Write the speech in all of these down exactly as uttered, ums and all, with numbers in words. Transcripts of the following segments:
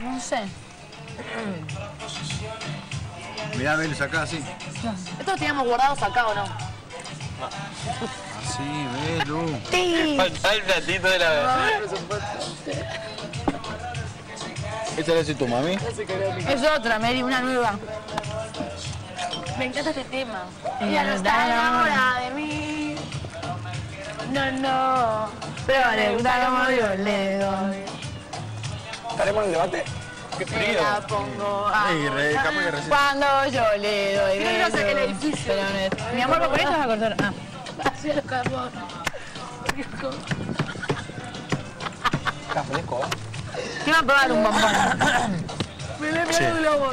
No sé. Mirá, Belu, sacá así. ¿Estos los teníamos guardados acá o no? Así, Belu. Sí. Falta el platito de la... ¿Esta la hace tu mami? Es otra, Mary, una nueva. Me encanta este tema. Ella no está enamorada de mí. No, no. Pero le gusta como yo le doy. ¿Estaremos en el debate? ¡Qué Me frío! la pongo a... Ey, re, capaz que recién... Cuando yo le doy Yo no saqué el besos. edificio. Pero no es... Mi amor, ¿por esto vas a cortar? Ah. Así el carbón. Está fresco, ¿eh? ¿Quién va a probar un bombón? Me le pegó un globo.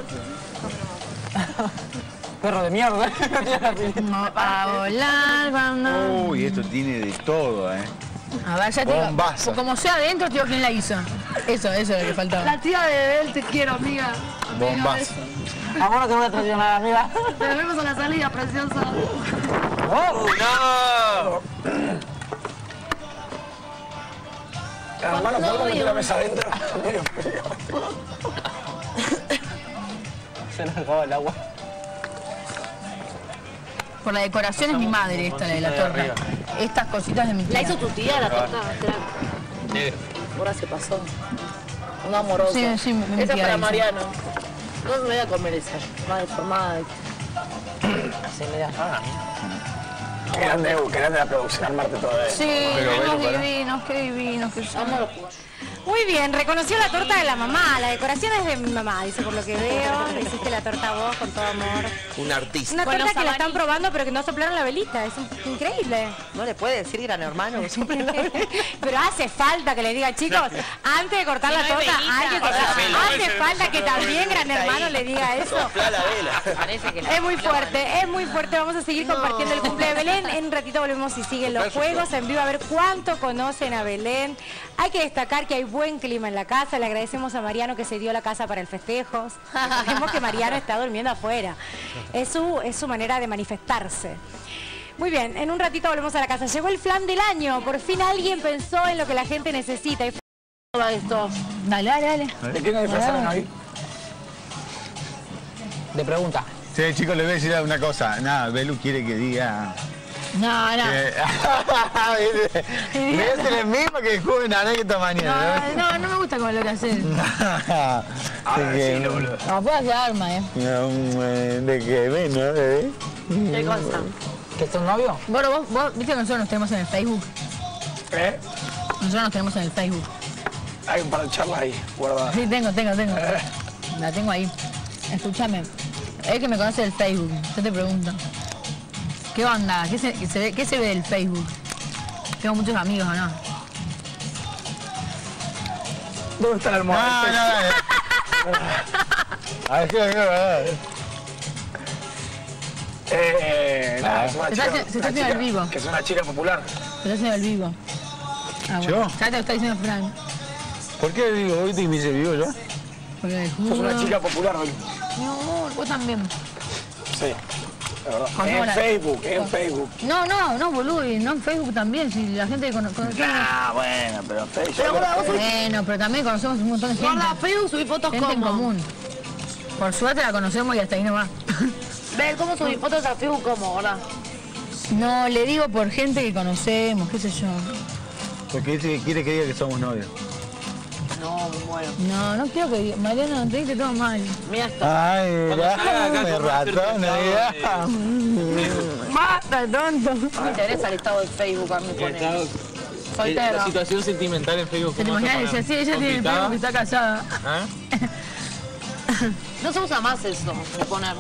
Perro de mierda. No, a volar cuando... Uy, esto tiene de todo, ¿eh? A ver, ya te digo, Bombazo. como sea adentro, tío, ¿quién la hizo? Eso, eso es lo que faltaba. La tía de él, te quiero, amiga. Bombazo. Ahora te voy a traicionar, amiga. Te vemos a la salida, preciosa. ¡No! Hermano, ¿puedo meter la mesa adentro? Medio frío. Se nos acaba el agua. Por la decoración es mi madre esta, la de la torta. Estas cositas de mi tía. ¿La hizo tu tía, la torta? Negro. Ahora se pasó. Un amoroso. Sí, sí, mi Esa tía para la hizo. Mariano. No me voy a comer esa. Más deformada. Así, mira. Qué grande, qué grande la producción, armarte todo eso. Sí, Pero unos bueno, para. divinos, qué divinos que son. Vamos a los pollos. Muy bien, reconoció la torta de la mamá, la decoración es de mi mamá, dice por lo que veo, le hiciste la torta a vos con todo amor. Un artista. Una Bueno, torta que la Sabani. están probando pero que no soplaron la velita, es increíble. No le puede decir gran hermano que siempre la Pero hace falta que le diga, chicos, antes de cortar la torta, hay que cortar. Hace falta que también gran hermano le diga eso. Sopla la vela. parece que Es muy fuerte, es muy fuerte. Vamos a seguir compartiendo el cumple de Belén. En un ratito volvemos y siguen los juegos en vivo a ver cuánto conocen a Belén. Hay que destacar que hay buen clima en la casa. Le agradecemos a Mariano que se dio la casa para el festejo. Recordemos que Mariano está durmiendo afuera. Es su, es su manera de manifestarse. Muy bien, en un ratito volvemos a la casa. Llegó el flan del año. Por fin alguien pensó en lo que la gente necesita. Y Todo esto. Dale, dale, dale. ¿De qué nos disfrazaron hoy? De pregunta. Sí, chicos, les voy a decir una cosa. Nada, Belu quiere que diga... No, no. Le voy a hacer el mismo que joven anécdota mañana. No, no, no me gusta como lo que haces. Ahora decilo, boludo. No, puedo hacer arma, eh. ¿De qué ven, no? ¿Eh? ¿Qué cosa? ¿Que es un novio? Bueno, vos, vos, viste que nosotros nos tenemos en el Facebook. ¿Eh? Nosotros nos tenemos en el Facebook. Hay un par de charlas ahí, guardadas. Sí, tengo, tengo, tengo. La tengo ahí. Escúchame. Es que me conoce del Facebook. Yo te pregunto. ¿Qué onda? ¿Qué se, qué se ve, ¿Qué se ve del Facebook? Tengo muchos amigos, ¿o no? ¿Dónde está la No, almohada? no, no. A ver, ¿qué es verdad? Eh, nada, es una Se chica, está- se está una haciendo chica el vivo. que es una chica popular. Te lo hacen el vivo. Ah, ¿Yo? bueno. Ya te lo está diciendo Fran. ¿Por qué digo? ¿Hoy te me dice vivo yo? Porque me Sos juro. una chica popular, hoy. Mi amor, vos también. Sí, de verdad. Conozco En la- Facebook, en Facebook. No, no, no, boludo, y no en Facebook también, si la gente conoce... Ah, bueno, pero Facebook. Pero gorda, vos Bueno, pero también conocemos un montón de gente. Guarda Facebook, subí fotos Gente en como. común. Por suerte la conocemos y hasta ahí nomás. Ve, ¿cómo subí fotos a Facebook como, verdad? No, le digo por gente que conocemos, qué sé yo. Porque dice que quiere que diga que somos novios. No, me muero. No, no quiero que diga. Mariano, te diste todo mal. Mira esto. Ay, me ratón, ya. Basta, tonto. No me interesa el estado de Facebook, a mí me pone. La Soltera. situación sentimental en Facebook. ¿Te imaginas? Dice, sí, ella tiene el Facebook que está casada. ¿Ah? No se usa más eso, de poner.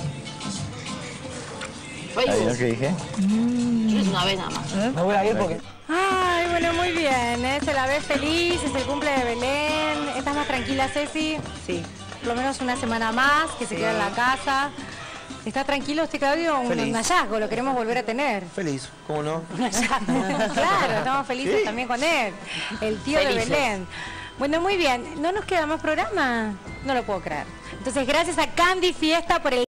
¿Sabes lo Facebook. que dije? Yo hice una vez nada más. Me voy a ir porque... Ay, bueno, muy bien, ¿eh? Se la ve feliz, es el cumple de Belén. ¿Estás más tranquila, Ceci? Sí. Por lo menos una semana más, que se queda en la casa. ¿Está tranquilo usted, Claudio? Un, Feliz. un hallazgo, lo queremos volver a tener. Feliz, ¿cómo no? Un hallazgo. Claro, estamos felices también con él. El tío Felices. de Belén. Bueno, muy bien. ¿No nos queda más programa? No lo puedo creer. Entonces, gracias a Candy Fiesta por el